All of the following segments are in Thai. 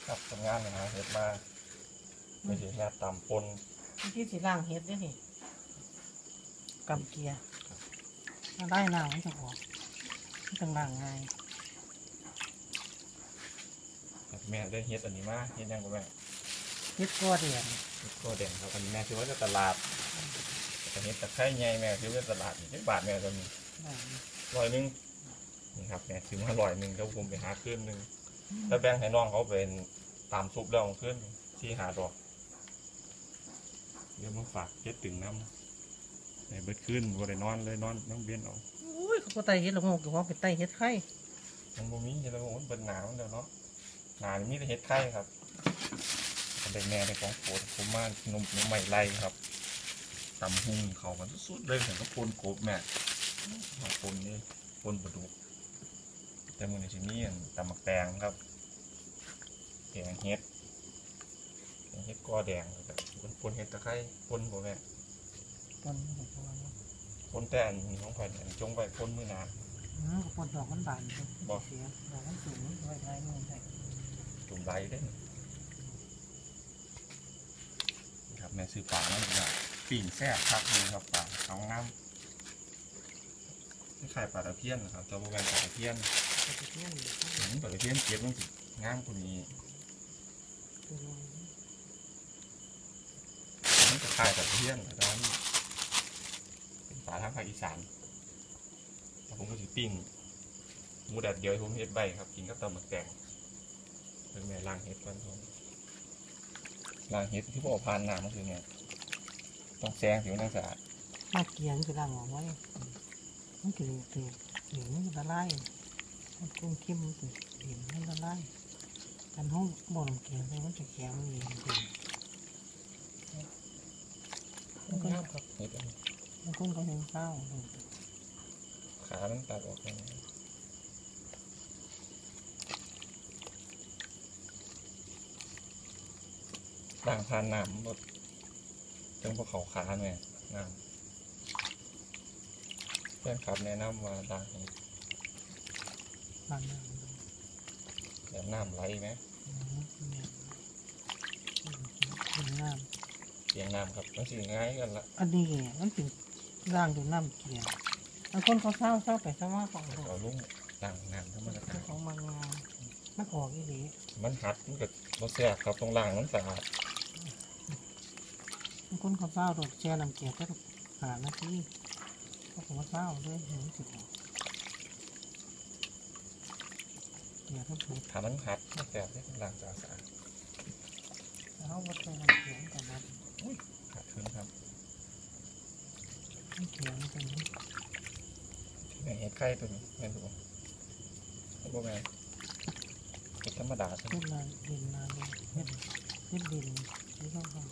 ครับทำงานนะเห็ดมาไม่ใช่แค่ตำปนที่สีล่างเฮ็ดด้วยนี่กำเกียร์ถ้าได้น้ำมันจะออกมันจะล่างง่ายแม่ได้เห็ดอันนี้มาเห็ดยังกับแม่เฮ็ดก้อเดียนเห็ดตัวแดงครับอันนี้แม่ซื้อมาจากตลาดแต่เห็ดตะไคร้ใหญ่แม่ซื้อมาจากตลาดอีกบาทแม่ก็มี100นี่ครับแม่ซื้อมา100แล้วผมไปหาขึ้นนึงแล้วแบ่งให้น้องเขาเป็นตามซุปแล้วขึ้นที่หาดอกเดี๋ยวมาฝากเฮ็ดตึงน้ำในเบิดขึ้นบ่ได้นอนเลยนอนน้องเบี้ยนเอาอุ้ยเขาก็ไตเฮ็ดละโงกกับว่าเป็นไตเฮ็ดไข่มันบ่มีเฮ็ดละโงกมันเป็นหนาวเดี๋ยวเนาะหนามีแต่เฮ็ดไข่ครับเป็นแม่ในของโปรดผมมาหนุ่มใหม่ไล่ครับตำหุ่งเขามันสุดๆเลยผมก็ปนกบแม่ปนนี่ปนปลาดุกแต่มันในที่นี้ตำมะแตงครับแกงเฮ็ดก้อแดงแบบปนเฮ็ดตะไคร้ปนบ่แม่ปนแต่อันของข่อยอันจงไปปนมื้อหนาปนดอกมันบานบ่เสียดอกมันสูงไว้ได้นู่นได้จุ่มใบได้ครับแม่ซื้อปลาแล้วนะปิ่งแซ่บครับนี่ครับปลาเขางามไม่ขายปลาตะเพียนนะครับจะบอกว่าปลาตะเพียนปลาตะเพียนเก็บมันสิงามกว่านี้มันจะขายปลาตะเพียนแต่ว่าเป็นปลาทางภาคอีสานผมก็สิปิ้งหมูแดดเดียวผมเฮ็ดใบครับกินกับตำหมึกแดงเป็นแม่ล้างเฮ็ดก่อนผมล้างเฮ็ดที่พ่อพานน้ำก็คือไงต้องแซงผิวน้ำสะอาดมาเกียงคือล้างออกไว้มันคือเหลืองมันละลายมันกุ้งเข้มมันคือเหลืองมันละลายกันห้องบ่อน้ำเกียงมันจะแข็งมันเองมันก็ครับเฮ็ดมันกุ้งก็ยังเศร้าขามันตัดออกไปด่างพานน้ำหมดจังพวกเขาขาเนี่ยน้ำเพื่อนขับแนะนำว่าด่างแบบน้ำไหลไหมเสียงน้ำครับมันสิง่ายกันละอันนี้มันเป็นร่างดูน้ำเกียร์บางคนเขาเศร้าไปเศร้าว่าของเราลุ่งด่างน้ำธรรมดาของมันงามมันออกอีหลีมันหัดมันก็บ่แซ่บครับตรงล่างมันสะอาดบางคนเขาเศร้าโดดแช่น้ำเกียร์ก็หาหน้าที่เขาบอกว่าเศร้าด้วยเห็นสิเกียร์ก็ถูกถ้ามันหัดมันแซ่บได้ตรงล่างสะอาดแล้ววัดใจน้ำเกียร์กันนะหัดขึ้นครับน้ำเกียร์มันเป็นเห็ดไข่ตัวนี้แม่นถูกเห็ดบ่แม่เห็ดธรรมดาใช่ไหมเห็ดนาดินนาเลยเห็ดดินที่ต้องทำ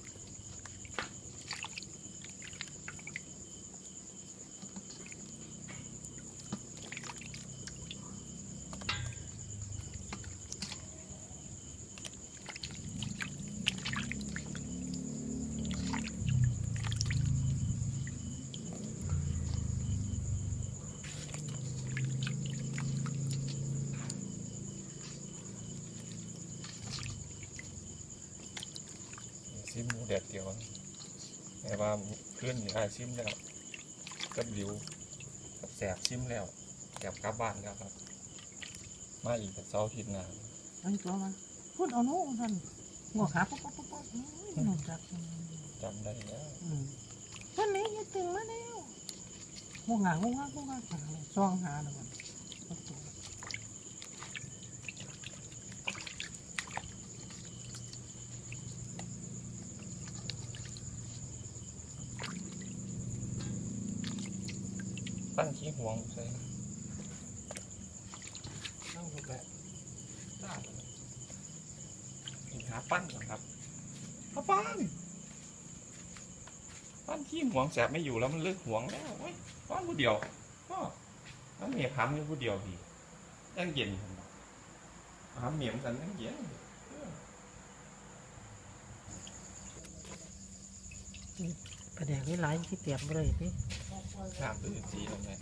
ซิมหมูแดดเดียวแต่ว่าขึ้นนี่ได้ซิมแล้วกับริวกับแสบซิมแล้วแสบกลับบ้านแล้วครับมาอีกแต่เช้าทิศหน้าอันนี้ตัวมันพูดเอาโน่ท่านหัวขาปุ๊บหนุ่มจับจำได้แล้ววันนี้ยังตื่นมาแล้วหัวงาช่องหาหน่อยตั้งขี้ห่วงใช่ตั้งรูปแบบอีกหาปั้นก่อนครับปั้นขี้ห่วงแสบไม่อยู่แล้วมันเลิกห่วงแล้วเว้ยปั้นผู้เดียวก็น้ำเมียพัมอยู่ผู้เดียวดียังเย็นพัมเมียมันกันยังเย็นกระแดกนี่หลายที่เตรียมเลยพี่น้ำตัวสีตรงไหน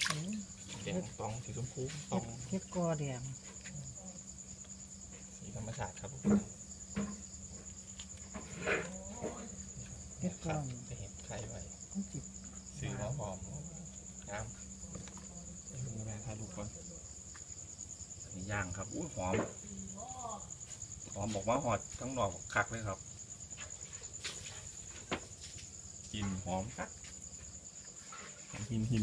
แดงตองสีชมพูตองเฮ็ดกอแดงสีธรรมชาติครับเฮ็ดก่อนจะเห็นไข่ไว้ต้องจิบซื้อมาหอมงามไอ้คุณแม่ถ่ายรูปก่อนอันนี้ย่างครับอุ้ยหอมบอกว่าหอดทั้งหนอกคักเลยครับกลิ่นหอมคักหอมหิน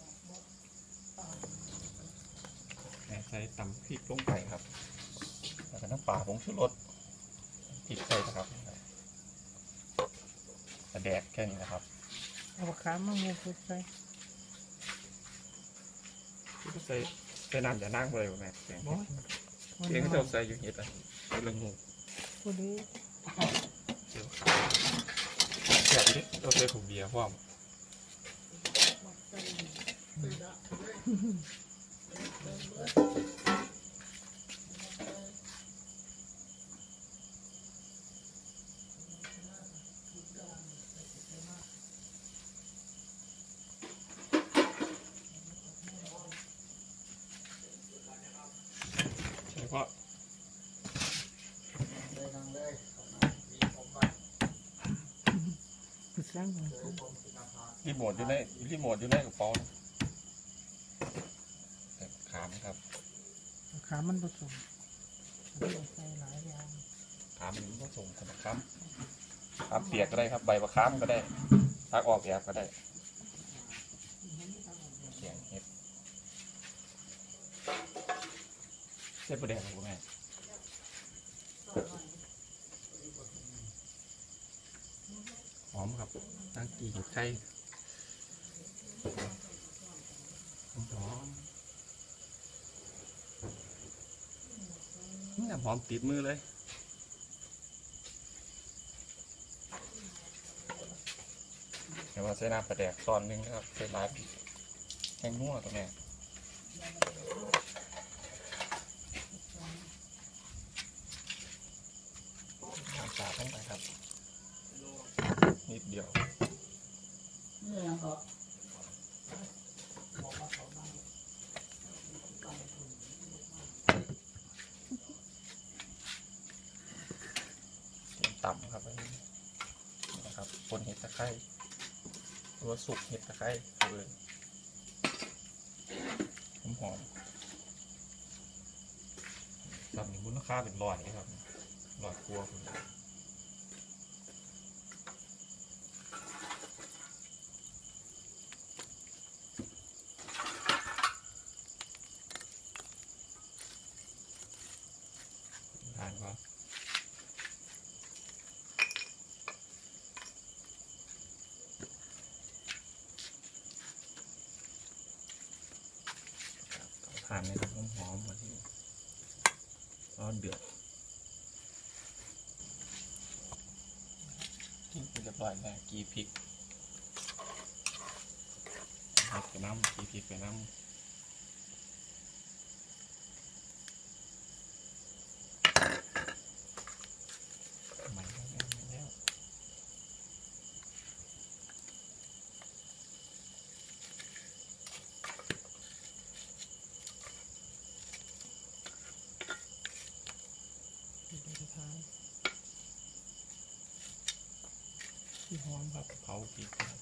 แม่ใส่ตำพริกลงไปครับแล้วก็น้ำปลาผงชูรสพริกใส่นะครับกระแดกแค่นี้นะครับเอาปลาคาร์ฟมางูพุดใส่ใส่น้ำอย่านั่งเลยแม่เสียงบ่เสียงเขาจะใส่อยู่เห็ดอ่ะใส่ละงูพอดีเดี๋ยวแกะดิเราใส่ผงเบียร์พร้อมใช่เพราะคือสร้างมารีโมทอยู่ในกระเป๋าแต่ขามครับปลาคาร์ฟมันผสมอันนี้ใส่หลายอย่างขามมันก็ส่งขนมค้ำขามเปียกก็ได้ครับใบมะขามก็ได้ทักออกแอบก็ได้เขียงเห็ดเส้นประเดี๋ยวครับคุณแม่หอมครับตั้งกี่เห็ดไข่หอมนี่หอมติดมือเลยเดี๋ยวมาใส่น้ำปลาแดกตอนนึงนะครับใส่ลายพริกแห้งนัวตัวแม่น้ำปลาลงไปครับนิดเดียวต่ำครับอันนี้นะครับคนเห็ดตะไคร้ตัวสุกเห็ดตะไคร้เลยหอมๆแบบนี้มูลค่าเป็นร้อยนะครับร้อยกว่าคุณทานก็ทานนะครับหอมๆมาที่ร้อนเดือดทิ้งไปเรียบร้อยแล้วกีพริกไปน้ำกีพริกไปน้ำใหม่แล้วที่หอมครับเผาพริกครับ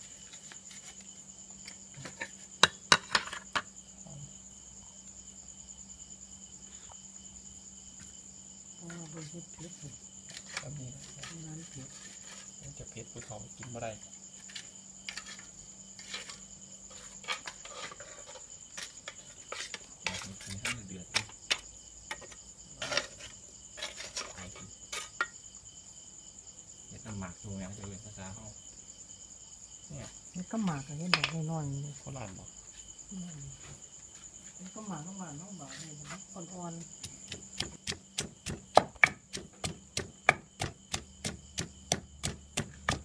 บนชุดเพชรแบบนี้น้ำเพชรมันจะเผ็ดผู้เฒ่ากินไม่ได้แบบนี้กินให้เดือดดิไอ้กินเห็ดน้ำหมักดูไงจะเป็นภาษาเขาเนี่ยมันก็หมากอะไรดอกน้อยๆนี่โคราชบอกมันก็หมากน้องบ่าวนี่นะอ่อนๆ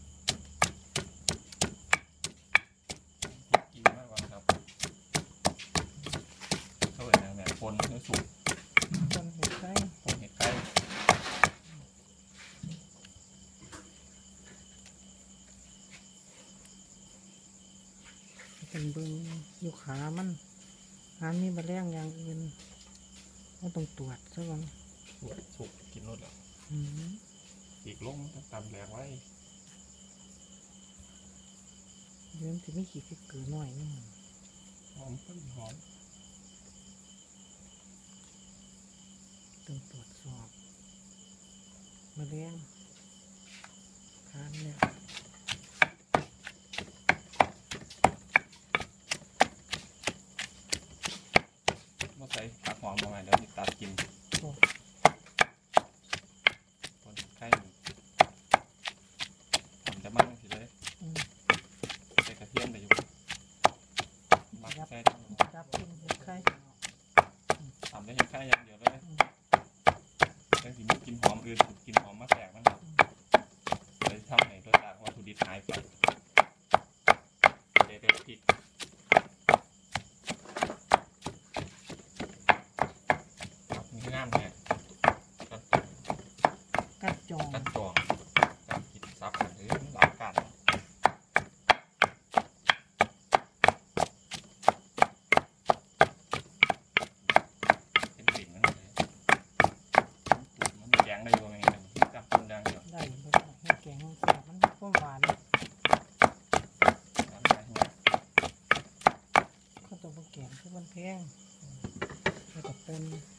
กินมากกว่าครับเขาเลยนะเนี่ยคนเนื้อสุกคนเห็ดไข่คนเห็ดไข่เป็นเบิ้งอยู่ขามันหามีแมลงอย่างอื่นก็ต้องตรวจซะก่อนสุกกินรสอ่ะอืมอีกลงตำแหลกไว้เดี๋ยวมันจะไม่ขี้ฟิกเกอร์หน่อยนึงหอมต้นหอมต้องตรวจสอบมะเร็งทานเนี่ยมาใส่ผักหอมมาใหม่แล้วติดตากินโอ้คนไข้ทำจะมั่งสิเลยอืมใส่กระเทียมไปอยู่มักใส่จับกินเห็ดไข่ทำได้เห็นไข่อย่างเดียวเลยแต่สิมีกลินหอมอื่นกลินหอมมาแตกนั่นครับเลยทำให้รสชาติวัตถุดิบหายไปเด็ดพริกมีงามแน่กัดจองกัดจองการกินซับหรือหลักการเป็นสิ่งนั้นเลยมันแกงได้ยังไงกันจับคนดังเดียวได้บ่ได้ให้แกงแซ่บมันก็หวานเขาต้องมาแกงคือมันแพงแล้วก็ปน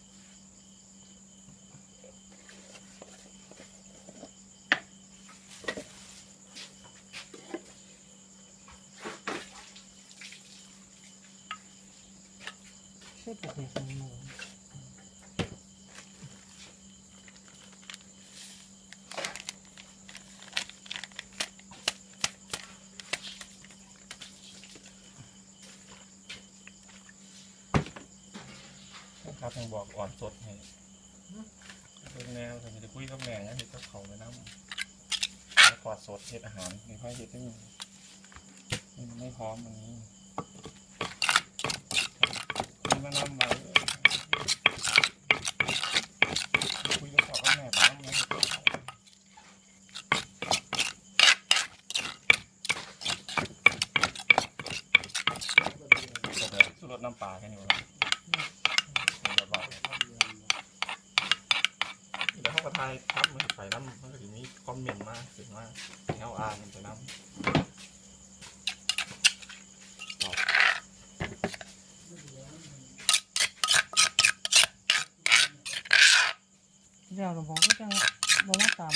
ใช่ประเด็นหมูครับยังบอกอ่อนสดให้เรื่องแนวทำไมจะคุยกับแม่เนี่ยเห็ดกับเขาไปน้ำแล้วกอดสดเห็ดอาหารไม่ค่อยเห็ดได้มันไม่พร้อมอันนี้คุยมาน้ำไว้คุยกับเขากับแม่ไปน้ำเนี่ยจบเลยสุดรสน้ำปลาแค่นี้วะเดี๋ยวเขาก็ทายทับมันไปน้ำมันก็จะมีคอมเมนต์มาถึงว่าเงาอ่านมันไปน้ำเดี๋ยวหลวงพ่อก็จังบ่มาตาม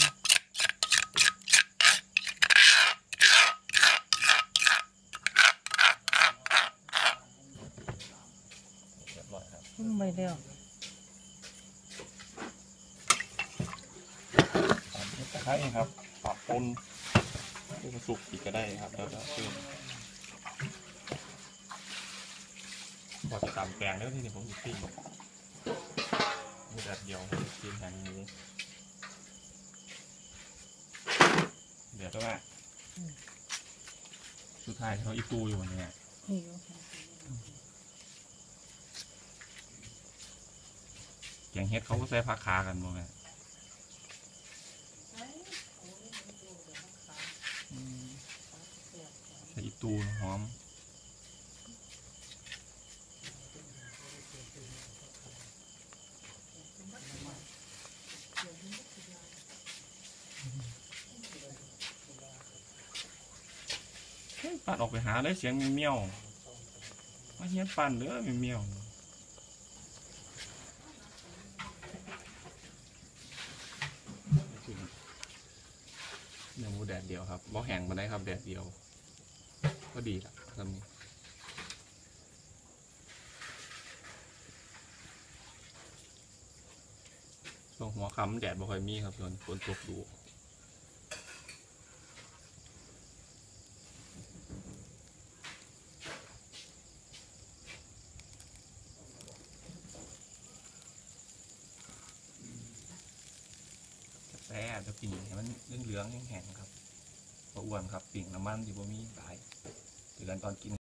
เรียบร้อยครับไม่เดียวตามที่ตะไคร้ครับปรับปนเพื่อสุกอีกก็ได้ครับแล้วก็เพิ่มพอจะตามแกงแล้วที่ผมจะปิ้งมีแบบเดียวปิ้งแทนหมูเดี๋ยวต้องอ่ะสุดท้ายเขาอีตูอยู่เนี่ยนี่อยู่แกงเฮ็ดเขาก็ใส่ผักขากันบ่แม่ใส่อีตูหอมปั่นออกไปหาเลยเสียงเมียวมาเฮียนปั่นเด้อเมียวเนื้อหมูแดดเดียวครับบ่แห้งมาได้ครับแดดเดียวก็ดีละทำนี้ช่วงหัวค่ำแดดบ่ค่อยมีครับส่วนฝนตกดูแต่จะปิ่งให้มันเหลืองๆแห้งๆครับเพราะอ้วนครับปิ่งน้ำมันที่บ่มีหลายเตือนตอนกิน